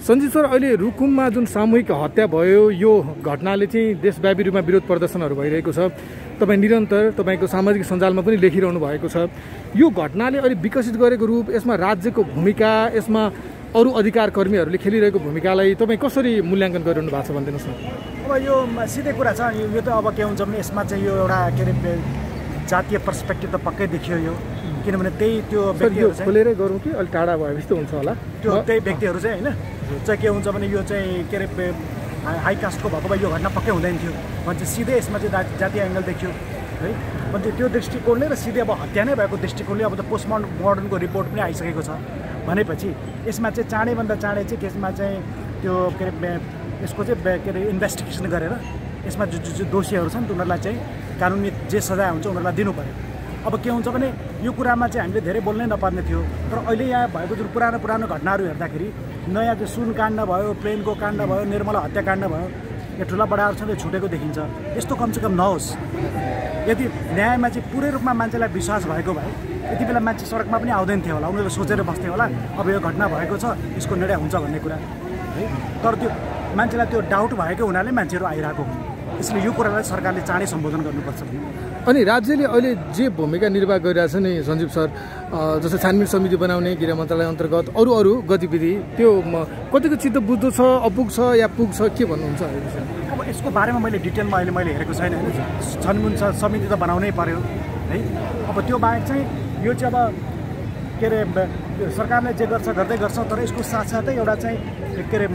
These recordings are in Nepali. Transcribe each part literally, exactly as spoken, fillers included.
सञ्जीव सर, अहिले रुकुममा जुन सामूहिक हत्या भयो यो घटनाले चाहिँ देशव्यापी रूपमा विरोध प्रदर्शनहरू भइरहेको छ। तपाईँ निरन्तर तपाईँको सामाजिक सञ्जालमा पनि लेखिरहनु भएको छ। यो घटनाले अहिले विकसित गरेको रूप, यसमा राज्यको भूमिका, यसमा अरू अधिकार कर्मीहरूले खेलिरहेको भूमिकालाई तपाईँ कसरी मूल्याङ्कन गरिरहनु भएको छ भनिदिनुहोस् न। अब यो सिधै कुरा छ, यो त अब के हुन्छ भने यसमा चाहिँ यो एउटा के अरे जातीय पर्सपेक्टिभ त पक्कै देखियो यो, किनभने त्यही त्यो व्यक्तिहरू चाहिँ खोलेरै गरौँ कि अलिक टाढा भए जस्तो हुन्छ होला। त्यो त्यही व्यक्तिहरू चाहिँ होइन चाहिँ के हुन्छ भने यो चाहिँ के अरे हाई कास्टको भएको भए यो घटना पक्कै हुँदैन थियो भने चाहिँ सिधै यसमा चाहिँ जातीय एङ्गल देखियो है। भने त्यो दृष्टिकोणले र सिधै अब हत्या नै भएको दृष्टिकोणले अब त पोस्टमार्टम मोडर्नको रिपोर्ट पनि आइसकेको छ भनेपछि यसमा चाहिँ चाँडैभन्दा चाँडै चाहिँ त्यसमा चाहिँ त्यो के अरे यसको चाहिँ के अरे इन्भेस्टिगेसन गरेर यसमा जो जो दोषीहरू छन् उनीहरूलाई चाहिँ कानुनी जे सजाय हुन्छ उनीहरूलाई दिनु पऱ्यो। अब के हुन्छ भने यो कुरामा चाहिँ हामीले धेरै बोल्नै नपर्ने थियो, तर अहिले यहाँ भएको जुन पुरानो पुरानो घटनाहरू हेर्दाखेरि नयाँ त्यो सुन काण्ड भयो, प्लेनको काण्ड भयो, निर्मला हत्याकाण्ड भयो, यो ठुला बडाहरू छन् छुटेको देखिन्छ। यस्तो कमसेकम नहोस्। यदि न्यायमा चाहिँ पुरै रूपमा मान्छेलाई विश्वास भएको भए यति बेला मान्छे सडकमा पनि आउँदैन थियो होला, उनीहरूले सोचेर बस्थे होला अब यो घटना भएको छ यसको निर्णय हुन्छ भन्ने कुरा है। तर त्यो मान्छेलाई त्यो डाउट भएको हुनाले मान्छेहरू आइरहेको हुन्, यसले यो कुरालाई सरकारले चाँडै सम्बोधन गर्नुपर्छ। अनि राज्यले अहिले जे भूमिका निर्वाह गरिरहेछ नि सञ्जीव सर, जस्तो छानबिन समिति बनाउने, गृह मन्त्रालय अन्तर्गत अरू अरू गतिविधि, त्यो कतिको चित्त बुझ्दो छ, अपुग छ या पुग्छ, के भन्नुहुन्छ? अब यसको बारेमा मैले डिटेलमा अहिले मैले हेरेको छैन होइन। छानबिन समिति त बनाउनै पर्यो है। अब त्यो बाहेक चाहिँ यो चाहिँ अब के अरे सरकारले जे गर्छ गर्दै गर्छ, तर यसको साथसाथै एउटा चाहिँ के अरे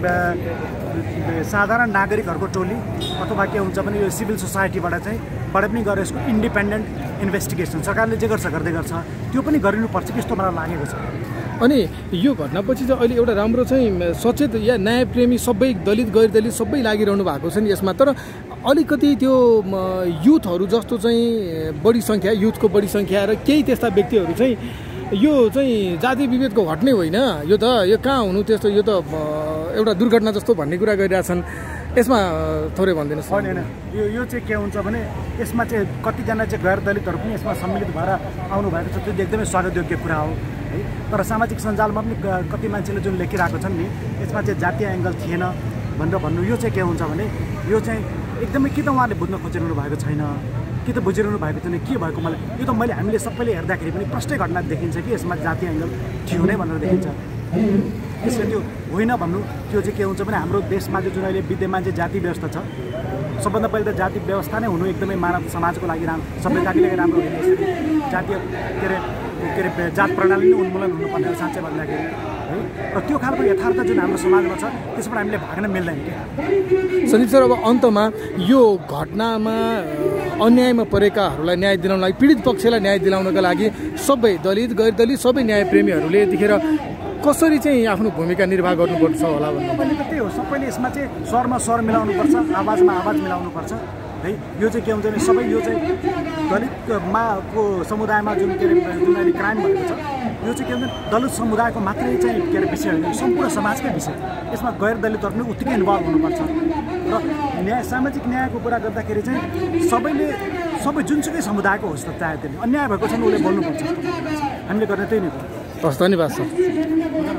साधारण नागरिकहरूको टोली अथवा के हुन्छ भने यो सिभिल सोसाइटीबाट चाहिँ बाट पनि गरेर यसको इन्डिपेन्डेन्ट इन्भेस्टिगेसन सरकारले जे गर्छ गर्दै गर्छ त्यो पनि गरिनुपर्छ कि जस्तो मलाई लागेको छ। अनि यो घटनापछि चाहिँ अहिले एउटा राम्रो चाहिँ सचेत या न्यायप्रेमी सबै दलित गैर दलित सबै लागिरहनु भएको छ नि यसमा। तर अलिकति त्यो युथहरू जस्तो चाहिँ बढी सङ्ख्या, युथको बढी सङ्ख्या र केही त्यस्ता व्यक्तिहरू चाहिँ यो चाहिँ जाति विभेदको घटनै होइन, यो त यो कहाँ हुनु त्यस्तो, यो त एउटा दुर्घटना जस्तो भन्ने कुरा गरिरहेछन्। यसमा थोरै भनिदिनुहोस्। होइन होइन, यो यो चाहिँ के हुन्छ भने यसमा चाहिँ कतिजना चाहिँ गैर दलितहरू पनि यसमा सम्मिलित भएर आउनु भएको छ, त्यो एकदमै स्वागतयोग्य कुरा हो है। तर सामाजिक सञ्जालमा पनि कति मान्छेले जुन लेखिरहेको छन् नि यसमा चाहिँ जातीय एङ्गल थिएन भनेर भन्नु, यो चाहिँ के हुन्छ भने यो चाहिँ एकदमै कि त उहाँले बुझ्न खोजिरहनु भएको छैन कि त बुझिरहनु भएको छैन, के भएको मलाई यो त मैले हामीले सबैले हेर्दाखेरि पनि प्रष्टै घटना देखिन्छ कि यसमा जातीय एङ्गल थियो नै भनेर देखिन्छ। त्यसले त्यो होइन भन्नु, त्यो चाहिँ के हुन्छ भने हाम्रो देशमा चाहिँ जुन अहिले विद्यमान चाहिँ जाति व्यवस्था छ, सबभन्दा पहिला त जाति व्यवस्था नै हुनु एकदमै मानव समाजको लागि राम्रो, सभ्यताको लागि राम्रो होइन। जातीय के अरे के अरे जात प्रणाली नै उन्मूलन हुनुपर्ने हो साँच्चै भन्दाखेरि है। र त्यो खालको यथार्थ जुन हाम्रो समाजमा छ त्यसबाट हामीले भाग्न मिल्दैन क्या। सञ्जीव सर, अब अन्तमा यो घटनामा अन्यायमा परेकाहरूलाई न्याय दिलाउन लागि, पीडित पक्षलाई न्याय दिलाउनका लागि सबै दलित गैर दलित सबै न्यायप्रेमीहरूले यतिखेर कसरी चाहिँ आफ्नो भूमिका निर्वाह गर्नुपर्छ होला भन्नु? मैले त त्यही हो, सबैले यसमा चाहिँ स्वरमा स्वर मिलाउनुपर्छ, आवाजमा आवाज मिलाउनुपर्छ है। यो चाहिँ के हुन्छ भने सबै यो चाहिँ दलितमा को समुदायमा जुन के अरे जुन अहिले क्राइम भएको छ यो चाहिँ के भन्छ दलित समुदायको मात्रै चाहिँ के अरे विषय होइन, सम्पूर्ण समाजकै विषय। यसमा गैर दलितहरू पनि उत्तिकै इन्भल्भ हुनुपर्छ र न्याय सामाजिक न्यायको कुरा गर्दाखेरि चाहिँ सबैले सबै जुनसुकै समुदायको होस् त चाहे त्यसले अन्याय भएको छ भने उसले बोल्नुपर्छ। हामीले गर्ने त्यही नै हो। हस्, धन्यवाद सर।